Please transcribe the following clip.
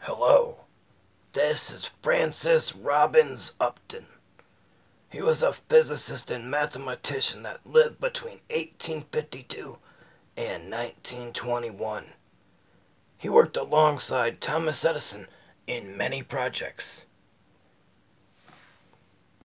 Hello, this is Francis Robbins Upton. He was a physicist and mathematician that lived between 1852 and 1921. He worked alongside Thomas Edison in many projects.